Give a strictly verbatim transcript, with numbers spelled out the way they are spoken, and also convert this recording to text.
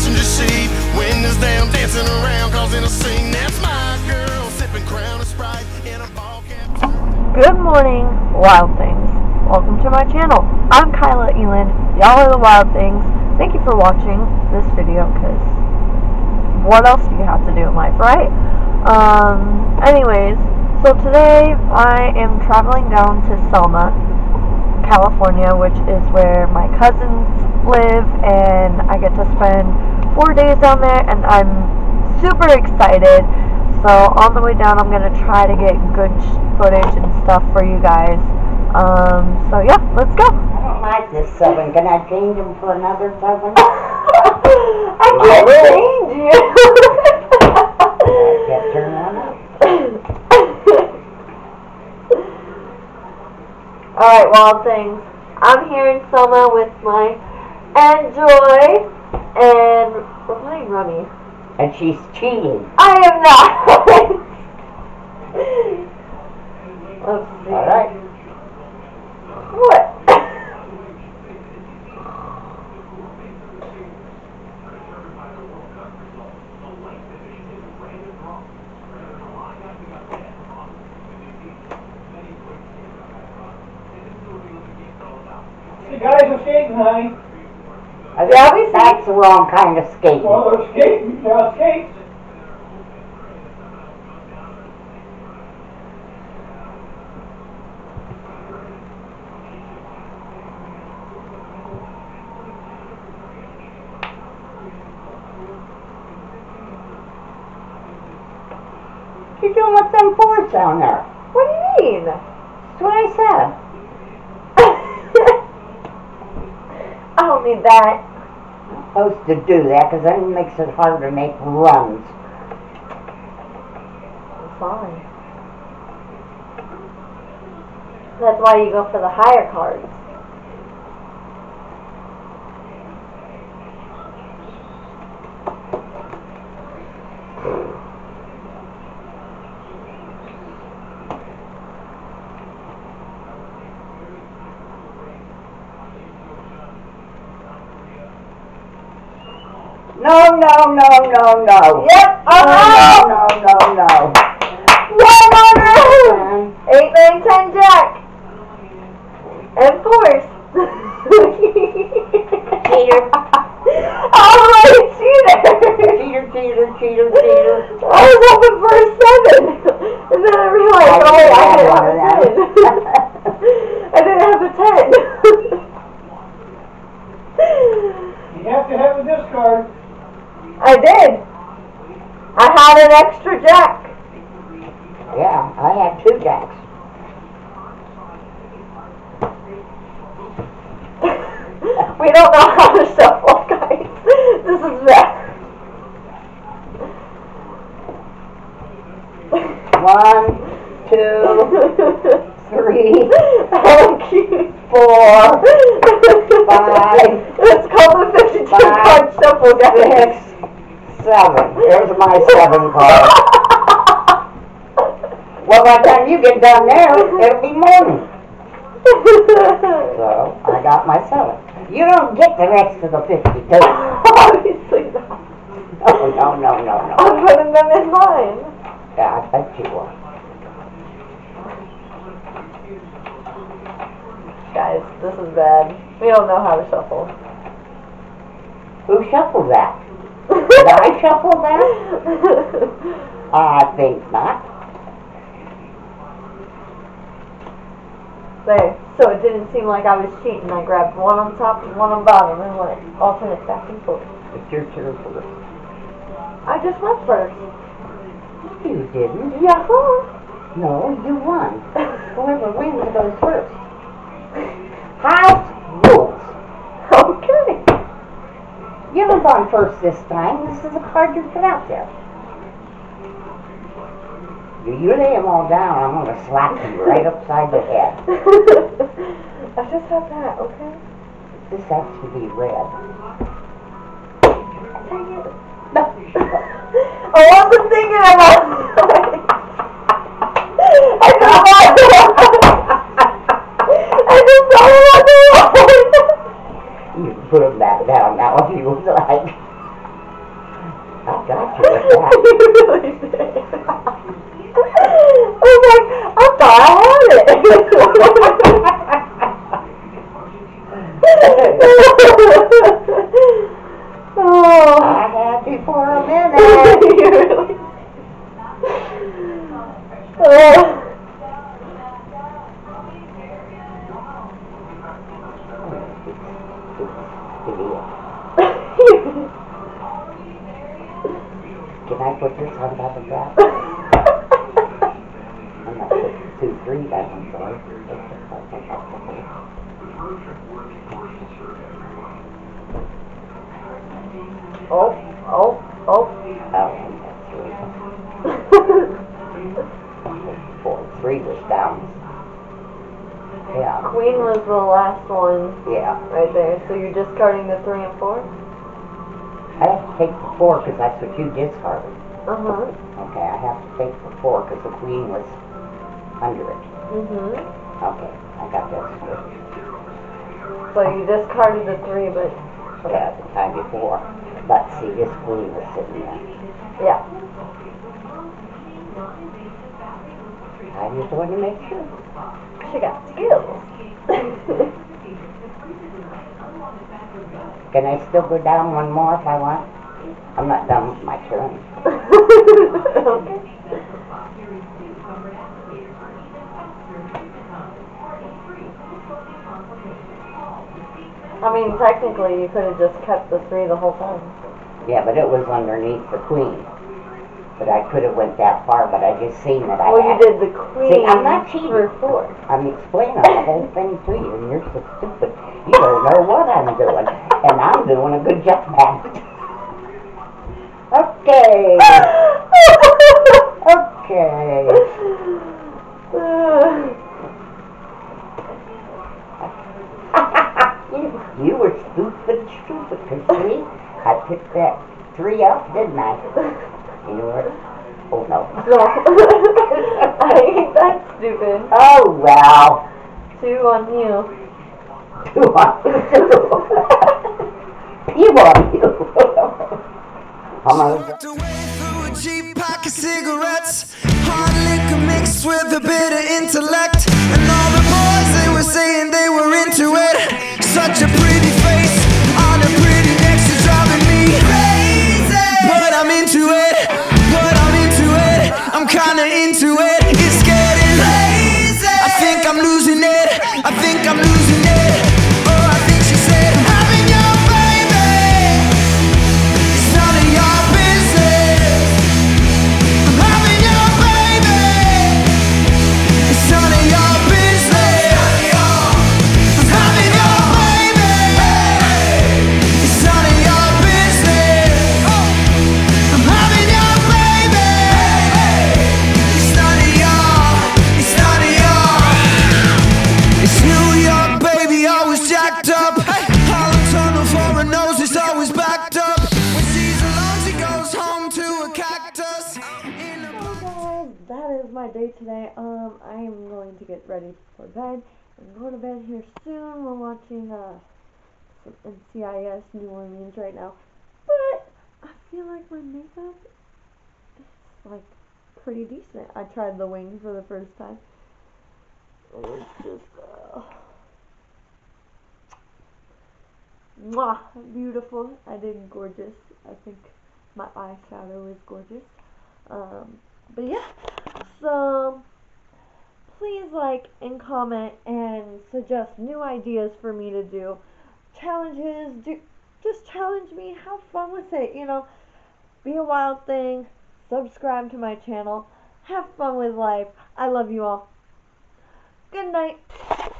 passenger seat. Windows down, dancing around, causing a scene. That's my girl, sipping Crown and Sprite in a ball cap. Good morning, Wild Things. Welcome to my channel. I'm Kyla Eland. Y'all are the Wild Things. Thank you for watching this video, because what else do you have to do in life, right? Um, anyways, so today I am traveling down to Selma, California, which is where my cousins live, and I get to spend four days down there, and I'm super excited. So on the way down, I'm gonna try to get good footage and stuff for you guys. Um, so yeah, let's go. I don't like this seven. Can I change them for another seven? I can't change you. I can't turn one up. Alright, Wild Things. I'm here in Selma with my Aunt Joy, and we're playing Rummy. And she's cheating. I am not. Let's see. Alright. What? You guys are skating, honey. Yeah, we That's the wrong kind of skating. Well, they're skating. They're skates. What you doing with them boards down there? What do you mean? That's what I said. I don't need that. I'm supposed to do that because then it makes it hard to make runs. I'm fine. That's why you go for the higher cards. No, no, no, no, no. Yep, No, uh-huh. no, no, no, no. One hundred! Eight, nine, ten, jack. And of course. Cheater. Alright, cheater. Cheater, cheater, cheater, cheater. I was hoping for a seven. And then I realized, oh wait, I didn't have a ten. I didn't have a ten. You have to have a discard. I did. I had an extra jack. Yeah, I had two jacks. We don't know how to shuffle, guys. This is bad. One, two, three, Okay. four, five, It's called the fifty-two card shuffle, guys. six, seven. There's my seven card. Well, by the time you get done there, it'll be morning. So, I got my seven. You don't get the rest of the fifty-two. Obviously not. No, no, no, no, no. I'm putting them in mine. Yeah, I bet you will. Guys, this is bad. We don't know how to shuffle. Who shuffled that? Did I shuffle that? I think not. There. So it didn't seem like I was cheating. I grabbed one on top and one on bottom and went alternate back and forth. It's your turn first. I just went first. You didn't. Yahoo! No, you won. Whoever wins goes first. House rules. Okay. You haven't gone first this time. This is a card you put out there. You, you lay them all down, I'm going to slap you right upside the head. I just have that, okay? This has to be red. Dang it. I wasn't thinking about it. I just I just thought about the one. You can put them back down now if you would like. got you with that. You really did. I was like, I thought I had it. Oh. I had you for a minute. You really? Oh. Can I put this on top of that? I'm not put two, three back on top. Oh, oh, oh. Oh, that's three. Four, three was down. Yeah. Queen was the last one Yeah. right there. So you're discarding the three and four? I have to take the four because that's what you discarded. Uh-huh. Okay, I have to take the four because the queen was under it. Mm-hmm. Okay, I got that straight. So you discarded the three, but... Yeah, the time before. But see, this queen was sitting there. Yeah. I just wanted to make sure. She got skills. Can I still go down one more if I want? I'm not done with my turn. Okay. I mean, technically, you could have just kept the three the whole time. Yeah, but it was underneath the queen. But I could have went that far, but I just seen that I Well, had. you did the queen See, I'm not cheating. for four. I'm explaining the whole thing to you, and you're so stupid. You don't know what I'm doing, and I'm doing a good job at it. Okay. Okay. you, you were stupid, stupid, because see, I picked that three up, didn't I? You know what? Oh, no. No. I ain't that stupid. Oh, well. Two on you. Two on you. You on you. I'm gonna Walked away through a cheap pack of cigarettes, hard liquor mixed with a bit of intellect, and all the boys, they were saying they were into it. Such a pretty face on a pretty neck, she's driving me crazy. But I'm into it, but I'm into it, I'm kinda into it. It's getting crazy. I think I'm losing it, I think I'm losing it. Oh, I think she said, having your baby, it's none of your business. I'm having your baby, it's none of your business. I'm having your baby, it's none of your business. I'm having your baby, it's none of your, it's none of your. It's New York, baby, always jacked up. Hollow tunnel for her nose, it's always backed up. When she's alone, she goes home to a cactus. In a Hey guys, that is my day today. Um, I am going to get ready for bed and go to bed here soon. We're watching uh some N C I S New Orleans right now, but I feel like my makeup is like pretty decent. I tried the wings for the first time. It's just uh, mwah, beautiful. I did gorgeous. I think my eyeshadow is gorgeous. Um, but yeah, so please like and comment and suggest new ideas for me to do. Challenges, do just challenge me, have fun with it, you know. Be a wild thing, subscribe to my channel, have fun with life. I love you all. Good night.